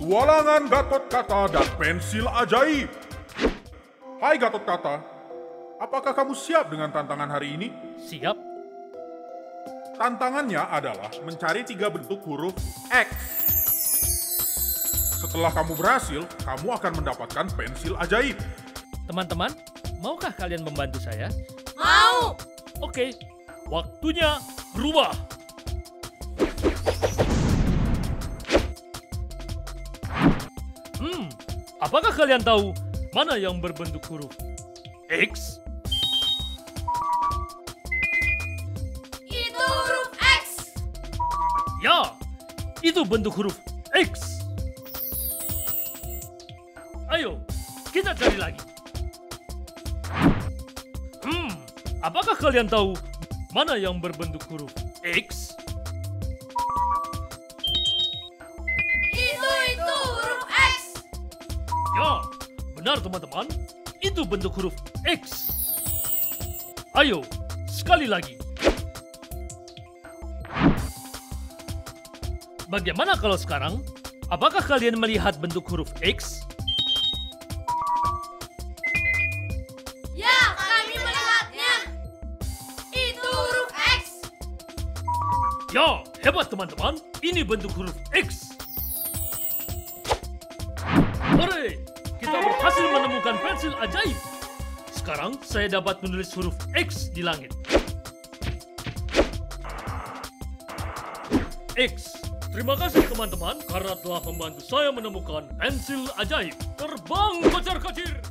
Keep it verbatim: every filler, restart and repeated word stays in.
Petualangan Gatot Kaca dan pensil ajaib. Hai Gatot Kaca, apakah kamu siap dengan tantangan hari ini? Siap. Tantangannya adalah mencari tiga bentuk huruf X. Setelah kamu berhasil, kamu akan mendapatkan pensil ajaib. Teman-teman, maukah kalian membantu saya? Mau! Oke, waktunya berubah. Hmm, apakah kalian tahu mana yang berbentuk huruf X? Itu huruf X! Ya, itu bentuk huruf X. Ayo, kita cari lagi. Hmm, apakah kalian tahu mana yang berbentuk huruf X? Itu, itu huruf X! Ya, benar teman-teman. Itu bentuk huruf X. Ayo, sekali lagi. Bagaimana kalau sekarang? Apakah kalian melihat bentuk huruf X? Ya, kami melihatnya! Itu huruf X! Ya, hebat teman-teman. Ini bentuk huruf X. Hore, kita berhasil menemukan pensil ajaib. Sekarang saya dapat menulis huruf X di langit. X. Terima kasih teman-teman karena telah membantu saya menemukan pensil ajaib. Terbang kocar-kacir!